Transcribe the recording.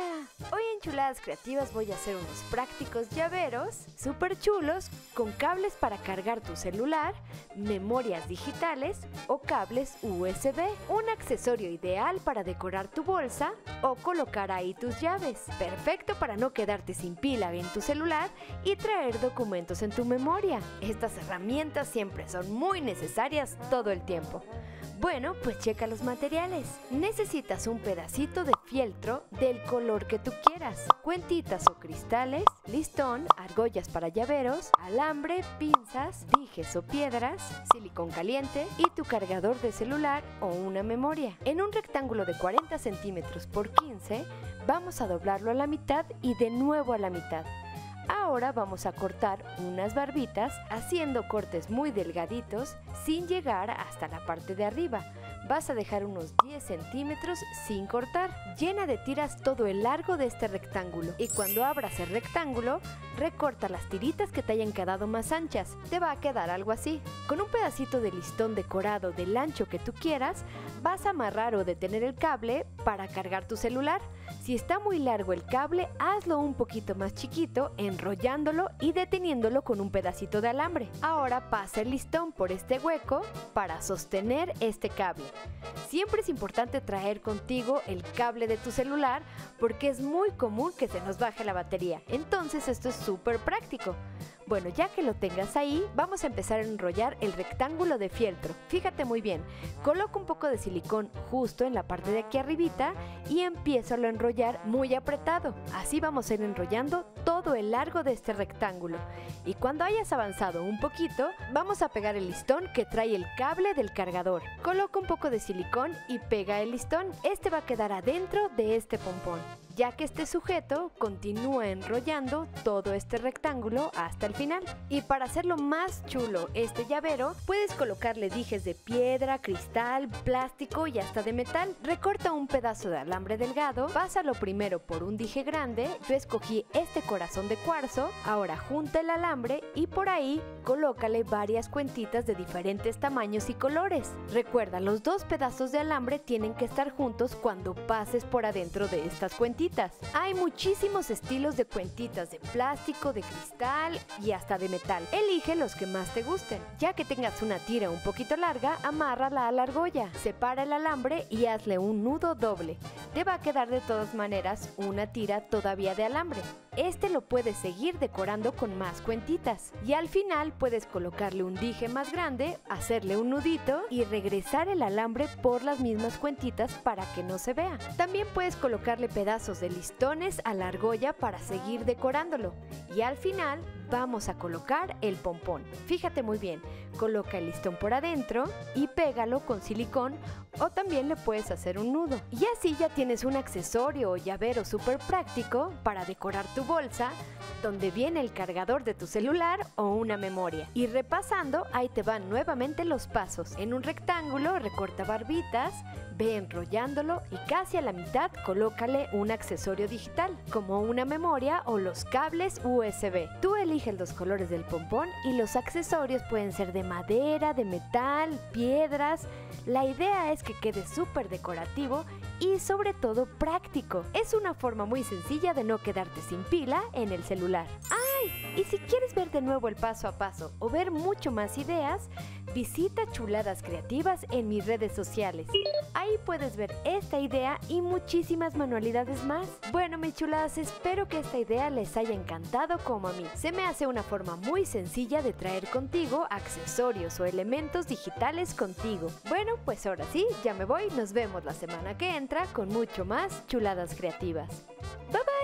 ¡Hola! Hoy en Chuladas Creativas voy a hacer unos prácticos llaveros súper chulos con cables para cargar tu celular, memorias digitales o cables USB. Un accesorio ideal para decorar tu bolsa o colocar ahí tus llaves. Perfecto para no quedarte sin pila en tu celular y traer documentos en tu memoria. Estas herramientas siempre son muy necesarias todo el tiempo. Bueno, pues checa los materiales. Necesitas un pedacito de fieltro del color que tú quieras, cuentitas o cristales, listón, argollas para llaveros, alambre, pinzas, dijes o piedras, silicón caliente y tu cargador de celular o una memoria. En un rectángulo de 40 centímetros por 15, vamos a doblarlo a la mitad y de nuevo a la mitad. Ahora vamos a cortar unas barbitas haciendo cortes muy delgaditos sin llegar hasta la parte de arriba. Vas a dejar unos 10 centímetros sin cortar. Llena de tiras todo el largo de este rectángulo y cuando abras el rectángulo, recorta las tiritas que te hayan quedado más anchas. Te va a quedar algo así. Con un pedacito de listón decorado del ancho que tú quieras, vas a amarrar o detener el cable para cargar tu celular. Si está muy largo el cable, hazlo un poquito más chiquito, enrollándolo y deteniéndolo con un pedacito de alambre. Ahora pasa el listón por este hueco para sostener este cable. Siempre es importante traer contigo el cable de tu celular porque es muy común que se nos baje la batería. Entonces esto es súper práctico. Bueno, ya que lo tengas ahí, vamos a empezar a enrollar el rectángulo de fieltro. Fíjate muy bien, coloca un poco de silicón justo en la parte de aquí arribita y empiezo a enrollar muy apretado. Así vamos a ir enrollando todo el largo de este rectángulo. Y cuando hayas avanzado un poquito, vamos a pegar el listón que trae el cable del cargador. Coloca un poco de silicón y pega el listón. Este va a quedar adentro de este pompón. Ya que esté sujeto, continúa enrollando todo este rectángulo hasta el final. Y para hacerlo más chulo este llavero, puedes colocarle dijes de piedra, cristal, plástico y hasta de metal. Recorta un pedazo de alambre delgado, pásalo primero por un dije grande. Yo escogí este corazón de cuarzo. Ahora junta el alambre y por ahí colócale varias cuentitas de diferentes tamaños y colores. Recuerda, los dos pedazos de alambre tienen que estar juntos cuando pases por adentro de estas cuentitas. Hay muchísimos estilos de cuentitas de plástico, de cristal y hasta de metal. Elige los que más te gusten. Ya que tengas una tira un poquito larga, amárrala a la argolla. Separa el alambre y hazle un nudo doble. Te va a quedar de todas maneras una tira todavía de alambre. Este lo puedes seguir decorando con más cuentitas. Y al final puedes colocarle un dije más grande, hacerle un nudito y regresar el alambre por las mismas cuentitas para que no se vea. También puedes colocarle pedazos de listones a la argolla para seguir decorándolo. Y al final vamos a colocar el pompón. Fíjate muy bien, coloca el listón por adentro y pégalo con silicón o también le puedes hacer un nudo. Y así ya tienes un accesorio o llavero súper práctico para decorar tu bolsa, donde viene el cargador de tu celular o una memoria. Y repasando, ahí te van nuevamente los pasos. En un rectángulo recorta barbitas, ve enrollándolo y casi a la mitad colócale un accesorio digital, como una memoria o los cables USB. Tú eliges los colores del pompón y los accesorios pueden ser de madera, de metal, piedras. La idea es que quede súper decorativo y sobre todo práctico. Es una forma muy sencilla de no quedarte sin pila en el celular. ¡Ay! Y si quieres ver de nuevo el paso a paso o ver mucho más ideas, visita Chuladas Creativas en mis redes sociales. Ahí puedes ver esta idea y muchísimas manualidades más. Bueno, mis chuladas, espero que esta idea les haya encantado como a mí. Se me hace una forma muy sencilla de traer contigo accesorios o elementos digitales contigo. Bueno, pues ahora sí, ya me voy. Nos vemos la semana que entra con mucho más Chuladas Creativas. Bye bye.